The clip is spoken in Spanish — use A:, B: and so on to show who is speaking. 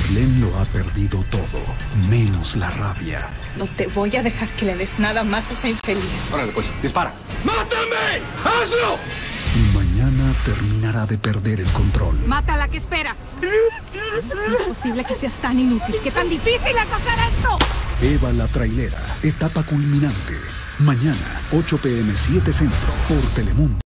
A: Marlene lo ha perdido todo, menos la rabia.
B: No te voy a dejar que le des nada más a esa infeliz.
C: Órale, pues, dispara. ¡Mátame! ¡Hazlo!
A: Y mañana terminará de perder el control.
D: ¡Mátala! ¿Qué esperas? No es posible que seas tan inútil. ¡Qué tan difícil es hacer esto!
A: Eva la trailera, etapa culminante. Mañana, 8 p.m. 7 Centro, por Telemundo.